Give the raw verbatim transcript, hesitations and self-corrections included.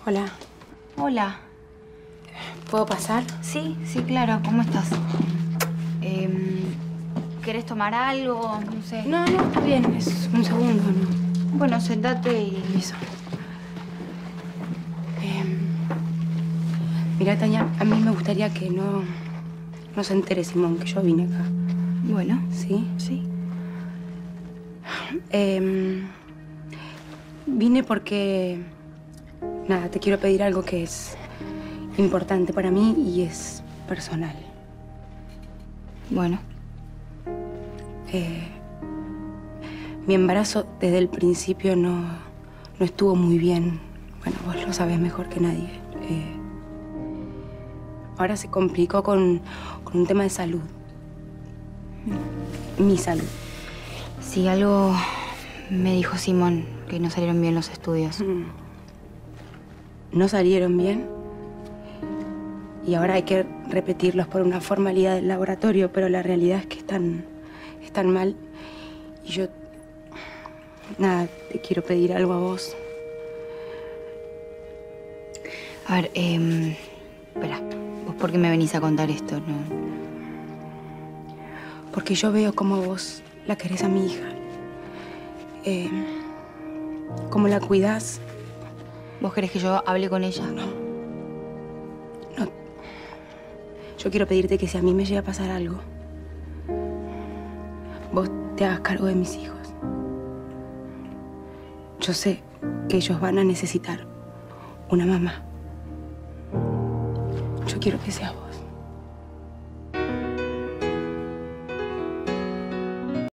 Hola. Hola. ¿Puedo pasar? Sí, sí, claro. ¿Cómo estás? Eh, ¿Querés tomar algo? No sé. No, no, está bien. Es un segundo, ¿no? Bueno, sentate y... Eso. Eh, mira, Tania, a mí me gustaría que no, no se entere Simón que yo vine acá. Bueno. ¿Sí? Sí. Eh, vine porque... Nada, te quiero pedir algo que es importante para mí y es personal. Bueno. Eh, mi embarazo desde el principio no, no estuvo muy bien. Bueno, vos lo sabés mejor que nadie. Eh, ahora se complicó con, con un tema de salud. Mi salud. Sí, algo me dijo Simón, que no salieron bien los estudios. Mm. No salieron bien. Y ahora hay que repetirlos por una formalidad del laboratorio, pero la realidad es que están, están mal. Y yo... Nada, te quiero pedir algo a vos. A ver, eh... espera. ¿Vos por qué me venís a contar esto? No... Porque yo veo cómo vos la querés a mi hija. Eh, cómo la cuidás. ¿Vos querés que yo hable con ella? No. No. Yo quiero pedirte que si a mí me llega a pasar algo, vos te hagas cargo de mis hijos. Yo sé que ellos van a necesitar una mamá. Yo quiero que sea vos.